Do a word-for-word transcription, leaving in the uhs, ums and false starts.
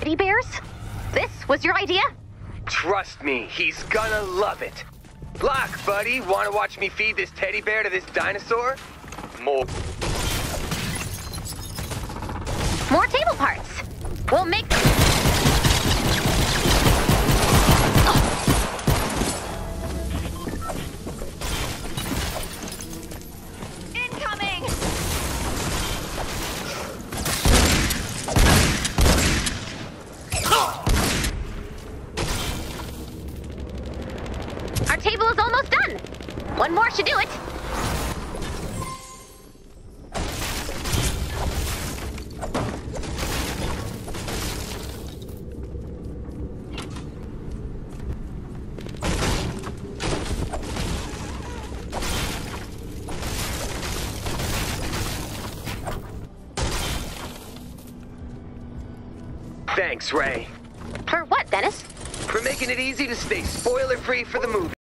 teddy bears? This was your idea? Trust me, he's gonna love it. Locke, buddy, wanna watch me feed this teddy bear to this dinosaur? More. More table parts. We'll make... Incoming! Our table is almost done. One more should do it. Thanks, Ray. For what, Dennis? For making it easy to stay spoiler-free for the movie.